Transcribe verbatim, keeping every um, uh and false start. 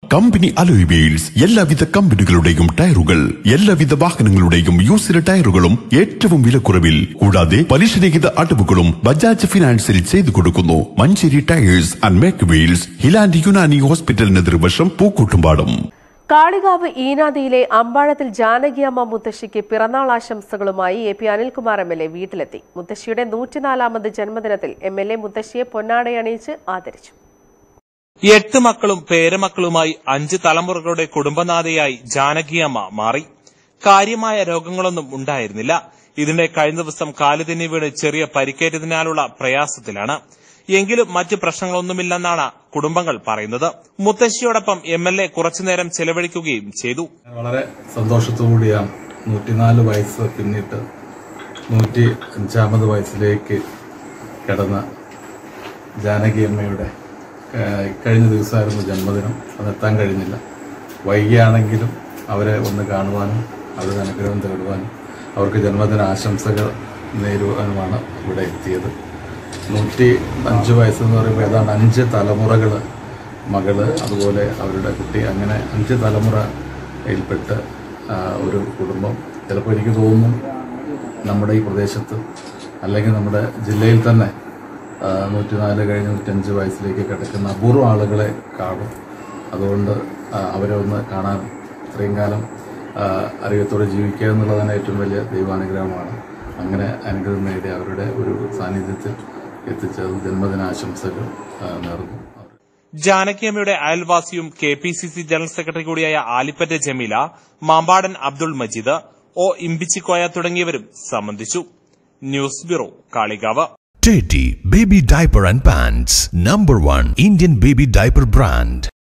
Company alloy wheels എല്ലാവിധ കമ്പനികളുടെയും ടയറുകൾ, എല്ലാവിധ വാഹനങ്ങളുടെയും യൂസ്ഡ് ടയറുകളും ഏറ്റവും വിലക്കുറവിൽ, കൂടാതെ പലിശരഹിത അടവുകളും ബജാജ് ഫിനാൻസിൽ ചെയ്തു കൊടുക്കുന്നു. Manjeri tyres and make wheels, Hiland Unani ഹോസ്പിറ്റലിന് എതിർവശം, പൂക്കോട്ടുംപാടം. കാളികാവ് ഈനാദിയിലെ അമ്പാഴത്തിൽ ജാനകിയമ്മ മുത്തശ്ശിക്ക് പിറന്നാൾ ആശംസകളുമായി A P Anilkumar M L A വീട്ടിലെത്തി. മുത്തശ്ശിയുടെ നൂറ്റിനാലാമത് ജന്മദിനത്തിൽ എം എൽ എ മുത്തശ്ശിയെ പൊന്നാടയണിയിച്ച് ആദരിച്ചു. എട്ട് മക്കളും പേരമക്കളുമായി അഞ്ച് തലമുറകളുടെ കുടുംബനാഥയായി ജാനകിയമ്മ മാറി. കാര്യമായ രോഗങ്ങളൊന്നും ഉണ്ടായിരുന്നില്ല. ഇതിന്റെ കഴിഞ്ഞ ദിവസം കാലുതെന്നി വീണ് ചെറിയ പരിക്കേറ്റതിനാലുള്ള പ്രയാസത്തിലാണ്. എങ്കിലും മറ്റ് പ്രശ്നങ്ങളൊന്നുമില്ലെന്നാണ് കുടുംബങ്ങൾ പറയുന്നത്. മുത്തശ്ശിയോടൊപ്പം എം എൽ എ കുറച്ചുനേരം ചെലവഴിക്കുകയും ചെയ്തു. വളരെ സന്തോഷത്തോടുകൂടിയാണ് നൂറ്റിനാല് വയസ്സ് പിന്നിട്ട് നൂറ്റി അഞ്ചാമത് വയസ്സിലേക്ക് കടന്ന ജാനകിയമ്മയുടെ കഴിഞ്ഞ ദിവസമായിരുന്നു ജന്മദിനം. അതെത്താൻ കഴിഞ്ഞില്ല. വൈകിയാണെങ്കിലും അവരെ ഒന്ന് കാണുവാനും അവരുടെ അനുഗ്രഹം തേടുവാനും അവർക്ക് ജന്മദിന ആശംസകൾ നേരുവാനുമാണ് ഇവിടെ എത്തിയത്. നൂറ്റി അഞ്ച് വയസ്സെന്ന് പറയുമ്പോൾ ഏതാണ്ട് അഞ്ച് തലമുറകൾ, മകള്, അതുപോലെ അവരുടെ കുട്ടി, അങ്ങനെ അഞ്ച് തലമുറയിൽപ്പെട്ട് ഒരു കുടുംബം. ചിലപ്പോൾ എനിക്ക് തോന്നുന്നു നമ്മുടെ ഈ പ്രദേശത്ത് അല്ലെങ്കിൽ നമ്മുടെ ജില്ലയിൽ തന്നെ നൂറ്റിനാല് കഴിഞ്ഞ് നൂറ്റഞ്ച് വയസ്സിലേക്ക് കിടക്കുന്ന അപൂർവ ആളുകളെ കാണും. അതുകൊണ്ട് അവരെ ഒന്ന് കാണാൻ, ഇത്രയും കാലം അറിയത്തോടെ ജീവിക്കുക എന്നുള്ളത് തന്നെ ഏറ്റവും വലിയ ദൈവാനുഗ്രഹമാണ്. അങ്ങനെ അനുഗ്രഹം നേടി അവരുടെ ഒരു സാന്നിധ്യത്തിൽ എത്തിച്ചത് ജന്മദിനാശംസകൾ നേർന്നു. ജാനകിയമ്മയുടെ അയൽവാസിയും K P C C general secretary കൂടിയായ ആലിപ്പറ്റ ജമീല, മാമ്പാടൻ അബ്ദുൾ മജീദ്, ഒ ഇമ്പിച്ചിക്കോയ തുടങ്ങിയവരും സംബന്ധിച്ചു. News bureau, Kalikavu. Teddy Baby Diaper and Pants, number one Indian baby diaper brand.